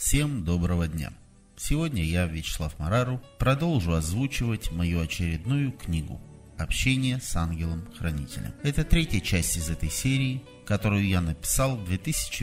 Всем доброго дня! Сегодня я, Вячеслав Марару, продолжу озвучивать мою очередную книгу «Общение с ангелом-хранителем». Это третья часть из этой серии, которую я написал в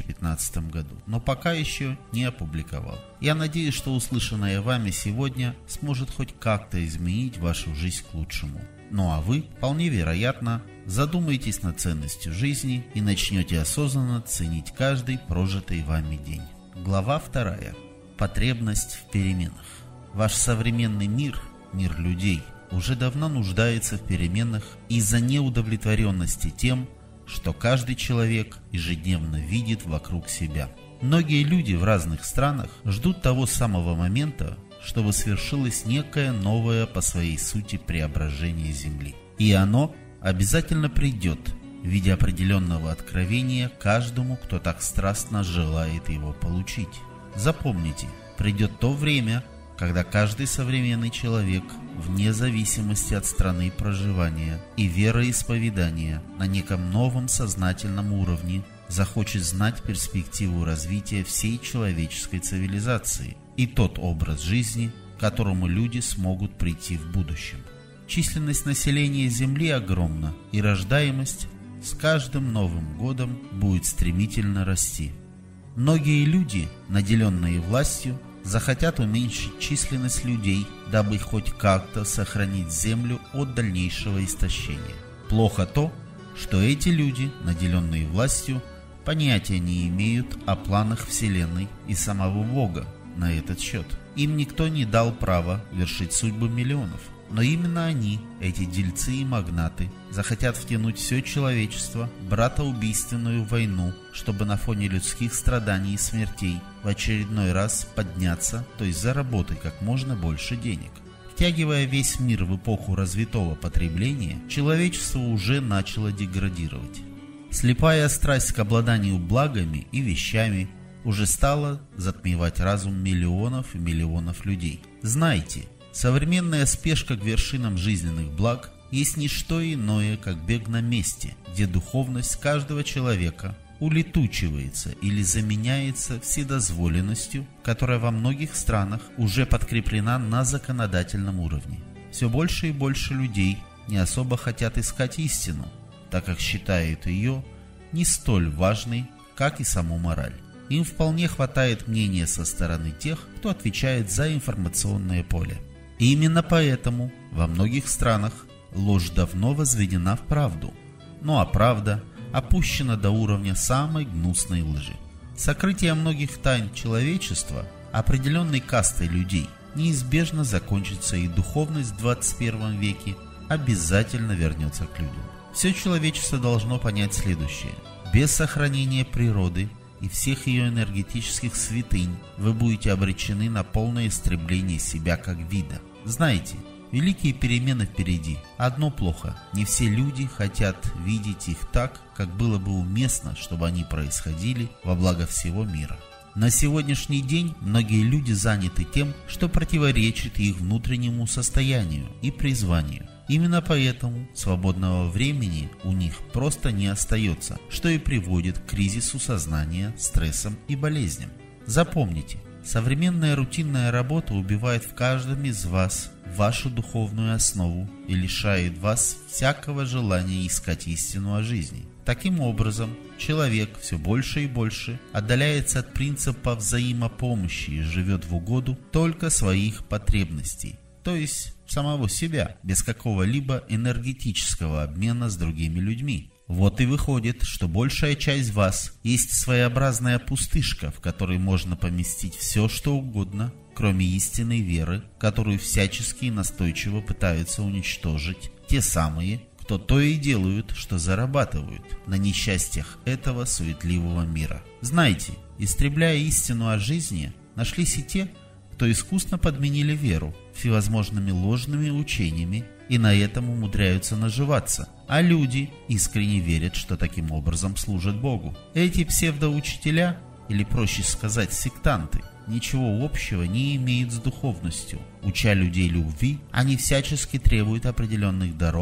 2015 году, но пока еще не опубликовал. Я надеюсь, что услышанное вами сегодня сможет хоть как-то изменить вашу жизнь к лучшему. Ну а вы, вполне вероятно, задумаетесь над ценностью жизни и начнете осознанно ценить каждый прожитый вами день. Глава 2. Потребность в переменах. Ваш современный мир, мир людей, уже давно нуждается в переменах из-за неудовлетворенности тем, что каждый человек ежедневно видит вокруг себя. Многие люди в разных странах ждут того самого момента, чтобы свершилось некое новое по своей сути преображение Земли. И оно обязательно придет в виде определенного откровения каждому, кто так страстно желает его получить. Запомните, придет то время, когда каждый современный человек, вне зависимости от страны проживания и вероисповедания, на неком новом сознательном уровне захочет знать перспективу развития всей человеческой цивилизации и тот образ жизни, к которому люди смогут прийти в будущем. Численность населения Земли огромна, и рождаемость с каждым Новым годом будет стремительно расти. Многие люди, наделенные властью, захотят уменьшить численность людей, дабы хоть как-то сохранить Землю от дальнейшего истощения. Плохо то, что эти люди, наделенные властью, понятия не имеют о планах Вселенной и самого Бога на этот счет. Им никто не дал права вершить судьбы миллионов. Но именно они, эти дельцы и магнаты, захотят втянуть все человечество в братоубийственную войну, чтобы на фоне людских страданий и смертей в очередной раз подняться, то есть заработать как можно больше денег. Втягивая весь мир в эпоху развитого потребления, человечество уже начало деградировать. Слепая страсть к обладанию благами и вещами уже стала затмевать разум миллионов и миллионов людей. Знайте, современная спешка к вершинам жизненных благ есть не что иное, как бег на месте, где духовность каждого человека улетучивается или заменяется вседозволенностью, которая во многих странах уже подкреплена на законодательном уровне. Все больше и больше людей не особо хотят искать истину, так как считают ее не столь важной, как и саму мораль. Им вполне хватает мнения со стороны тех, кто отвечает за информационное поле. И именно поэтому во многих странах ложь давно возведена в правду, ну а правда опущена до уровня самой гнусной лжи. Сокрытие многих тайн человечества определенной кастой людей неизбежно закончится, и духовность в 21 веке обязательно вернется к людям. Все человечество должно понять следующее: без сохранения природы и всех ее энергетических святынь вы будете обречены на полное истребление себя как вида. Знаете, великие перемены впереди. Одно плохо: не все люди хотят видеть их так, как было бы уместно, чтобы они происходили во благо всего мира. На сегодняшний день многие люди заняты тем, что противоречит их внутреннему состоянию и призванию. Именно поэтому свободного времени у них просто не остается, что и приводит к кризису сознания, стрессам и болезням. Запомните, современная рутинная работа убивает в каждом из вас вашу духовную основу и лишает вас всякого желания искать истину о жизни. Таким образом, человек все больше и больше отдаляется от принципа взаимопомощи и живет в угоду только своих потребностей, то есть самого себя, без какого-либо энергетического обмена с другими людьми. Вот и выходит, что большая часть вас есть своеобразная пустышка, в которой можно поместить все, что угодно, кроме истинной веры, которую всячески и настойчиво пытаются уничтожить те самые, кто то и делают, что зарабатывают на несчастьях этого суетливого мира. Знайте, истребляя истину о жизни, нашлись и те, кто искусно подменили веру всевозможными ложными учениями и на этом умудряются наживаться, а люди искренне верят, что таким образом служат Богу. Эти псевдоучителя, или проще сказать сектанты, ничего общего не имеют с духовностью. Уча людей любви, они всячески требуют определенных даров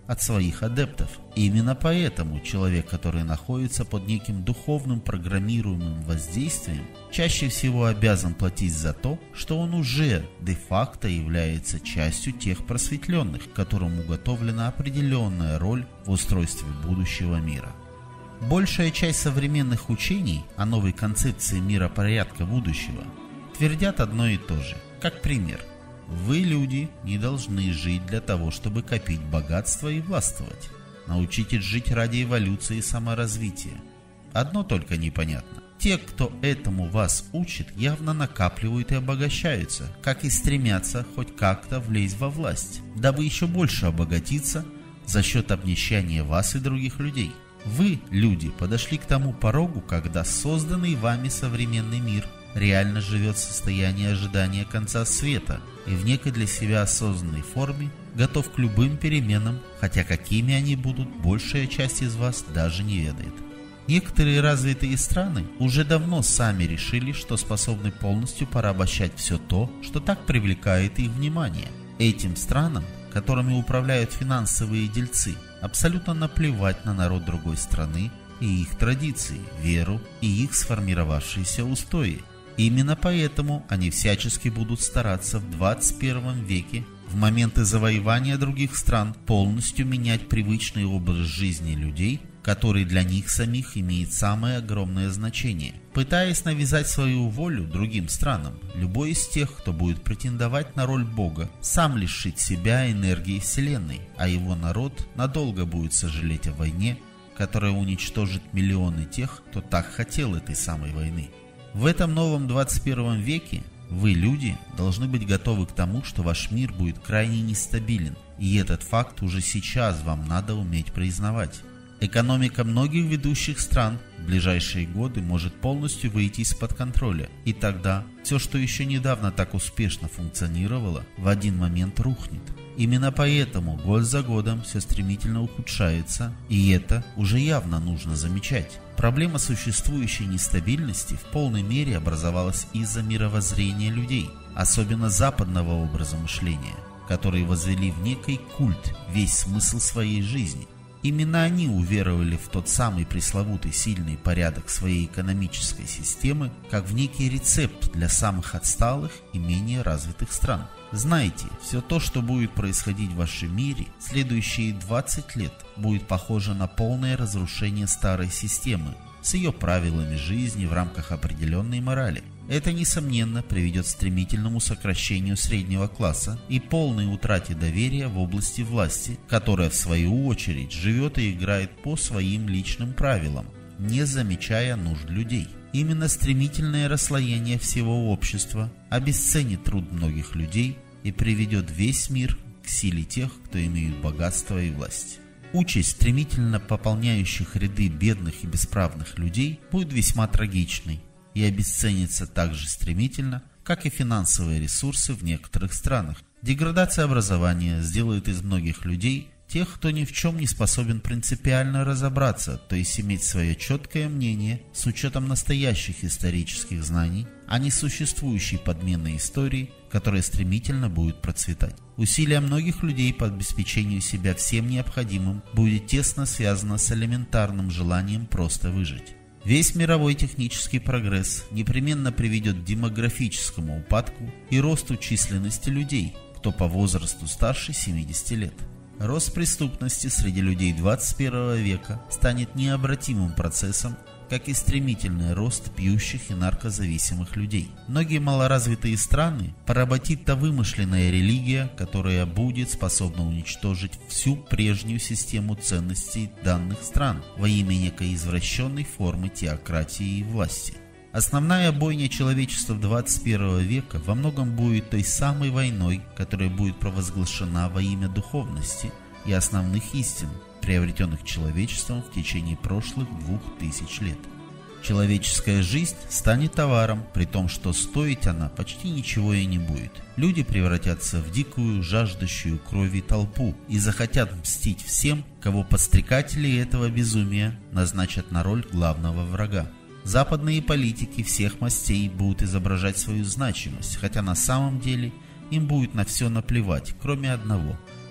от своих адептов. Именно поэтому человек, который находится под неким духовным программируемым воздействием, чаще всего обязан платить за то, что он уже де-факто является частью тех просветленных, которым уготовлена определенная роль в устройстве будущего мира. Большая часть современных учений о новой концепции миропорядка будущего твердят одно и то же. Как пример, вы, люди, не должны жить для того, чтобы копить богатство и властвовать. Научитесь жить ради эволюции и саморазвития. Одно только непонятно. Те, кто этому вас учит, явно накапливают и обогащаются, как и стремятся хоть как-то влезть во власть, дабы еще больше обогатиться за счет обнищания вас и других людей. Вы, люди, подошли к тому порогу, когда созданный вами современный мир реально живет в состоянии ожидания конца света и в некой для себя осознанной форме готов к любым переменам, хотя какими они будут, большая часть из вас даже не ведает. Некоторые развитые страны уже давно сами решили, что способны полностью порабощать все то, что так привлекает их внимание. Этим странам, которыми управляют финансовые дельцы, абсолютно наплевать на народ другой страны и их традиции, веру и их сформировавшиеся устои. Именно поэтому они всячески будут стараться в 21 веке в моменты завоевания других стран полностью менять привычный образ жизни людей, который для них самих имеет самое огромное значение, пытаясь навязать свою волю другим странам. Любой из тех, кто будет претендовать на роль Бога, сам лишит себя энергии Вселенной, а его народ надолго будет сожалеть о войне, которая уничтожит миллионы тех, кто так хотел этой самой войны. В этом новом 21 веке вы, люди, должны быть готовы к тому, что ваш мир будет крайне нестабилен, и этот факт уже сейчас вам надо уметь признавать. Экономика многих ведущих стран в ближайшие годы может полностью выйти из-под контроля, и тогда все, что еще недавно так успешно функционировало, в один момент рухнет. Именно поэтому год за годом все стремительно ухудшается, и это уже явно нужно замечать. Проблема существующей нестабильности в полной мере образовалась из-за мировоззрения людей, особенно западного образа мышления, которые возвели в некий культ весь смысл своей жизни. Именно они уверовали в тот самый пресловутый сильный порядок своей экономической системы, как в некий рецепт для самых отсталых и менее развитых стран. Знайте, все то, что будет происходить в вашем мире в следующие 20 лет, будет похоже на полное разрушение старой системы с ее правилами жизни в рамках определенной морали. Это, несомненно, приведет к стремительному сокращению среднего класса и полной утрате доверия в области власти, которая, в свою очередь, живет и играет по своим личным правилам, не замечая нужд людей. Именно стремительное расслоение всего общества обесценит труд многих людей и приведет весь мир к силе тех, кто имеет богатство и власть. Участь стремительно пополняющих ряды бедных и бесправных людей будет весьма трагичной и обесценится так же стремительно, как и финансовые ресурсы в некоторых странах. Деградация образования сделает из многих людей тех, кто ни в чем не способен принципиально разобраться, то есть иметь свое четкое мнение с учетом настоящих исторических знаний, а не существующей подменной истории, которая стремительно будет процветать. Усилия многих людей по обеспечению себя всем необходимым будет тесно связано с элементарным желанием просто выжить. Весь мировой технический прогресс непременно приведет к демографическому упадку и росту численности людей, кто по возрасту старше 70 лет. Рост преступности среди людей 21 века станет необратимым процессом, как и стремительный рост пьющих и наркозависимых людей. Многие малоразвитые страны поработит та вымышленная религия, которая будет способна уничтожить всю прежнюю систему ценностей данных стран во имя некой извращенной формы теократии и власти. Основная бойня человечества 21 века во многом будет той самой войной, которая будет провозглашена во имя духовности и основных истин, приобретенных человечеством в течение прошлых 2000 лет. Человеческая жизнь станет товаром, при том, что стоить она почти ничего и не будет. Люди превратятся в дикую, жаждущую крови толпу и захотят мстить всем, кого подстрекатели этого безумия назначат на роль главного врага. Западные политики всех мастей будут изображать свою значимость, хотя на самом деле им будет на все наплевать, кроме одного.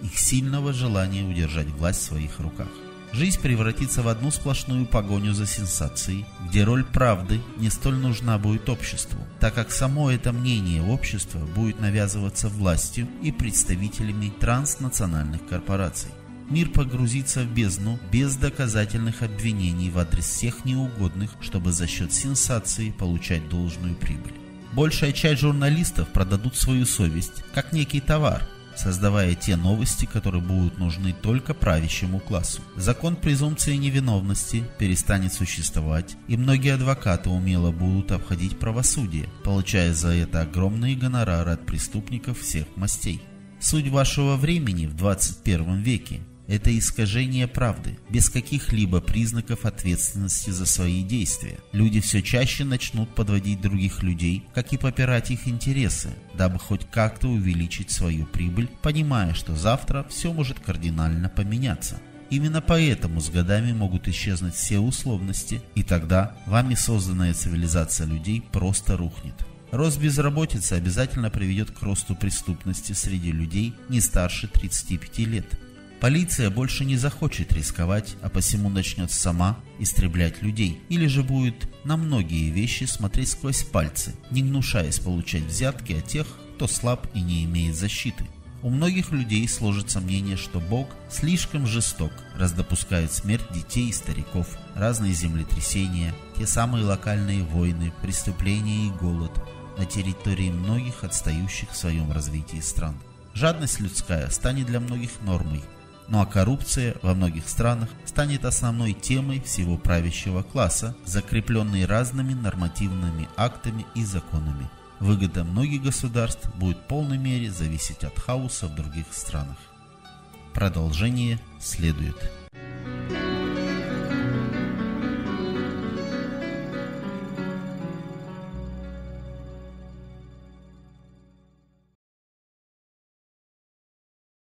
их сильного желания удержать власть в своих руках. Жизнь превратится в одну сплошную погоню за сенсацией, где роль правды не столь нужна будет обществу, так как само это мнение общества будет навязываться властью и представителями транснациональных корпораций. Мир погрузится в бездну без доказательных обвинений в адрес всех неугодных, чтобы за счет сенсации получать должную прибыль. Большая часть журналистов продадут свою совесть как некий товар, создавая те новости, которые будут нужны только правящему классу. Закон презумпции невиновности перестанет существовать, и многие адвокаты умело будут обходить правосудие, получая за это огромные гонорары от преступников всех мастей. Суть вашего времени в 21 веке – это искажение правды, без каких-либо признаков ответственности за свои действия. Люди все чаще начнут подводить других людей, как и попирать их интересы, дабы хоть как-то увеличить свою прибыль, понимая, что завтра все может кардинально поменяться. Именно поэтому с годами могут исчезнуть все условности, и тогда вами созданная цивилизация людей просто рухнет. Рост безработицы обязательно приведет к росту преступности среди людей не старше 35 лет. Полиция больше не захочет рисковать, а посему начнет сама истреблять людей, или же будет на многие вещи смотреть сквозь пальцы, не гнушаясь получать взятки от тех, кто слаб и не имеет защиты. У многих людей сложится мнение, что Бог слишком жесток, раз допускает смерть детей и стариков, разные землетрясения, те самые локальные войны, преступления и голод на территории многих отстающих в своем развитии стран. Жадность людская станет для многих нормой, ну а коррупция во многих странах станет основной темой всего правящего класса, закрепленной разными нормативными актами и законами. Выгода многих государств будет в полной мере зависеть от хаоса в других странах. Продолжение следует.